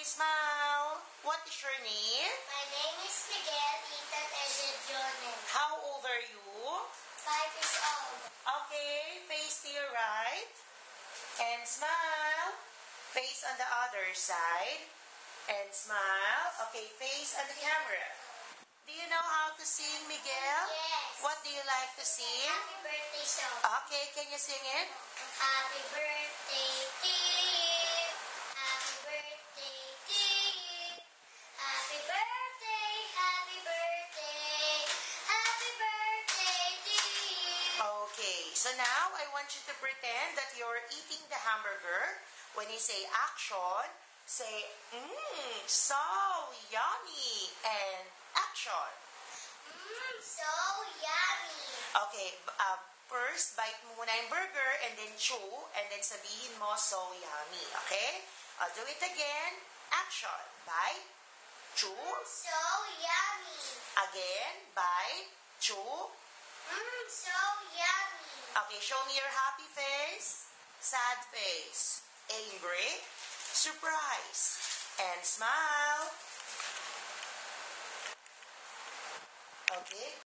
smile. What is your name? My name is Miguel, Ythan, and Ythan. How old are you? 5 years old. Okay, face to your right. And smile. Face on the other side. And smile. Okay, face on the camera. Do you know how to sing, Miguel? Yes. What do you like to sing? Happy birthday song. Okay, can you sing it? Happy birthday to you. Happy birthday to you. Happy birthday, happy birthday. Happy birthday to you. Okay, so now I want you to pretend that you're eating the hamburger. When you say action, say, so yummy, and action. So yummy. Okay, first, bite mo muna yung burger, and then chew, and then sabihin mo, so yummy, okay? I'll do it again. Action. Bite, chew. So yummy. Again, bite, chew. So yummy. Okay, show me your happy face, sad face, angry, surprise, and smile. Okay,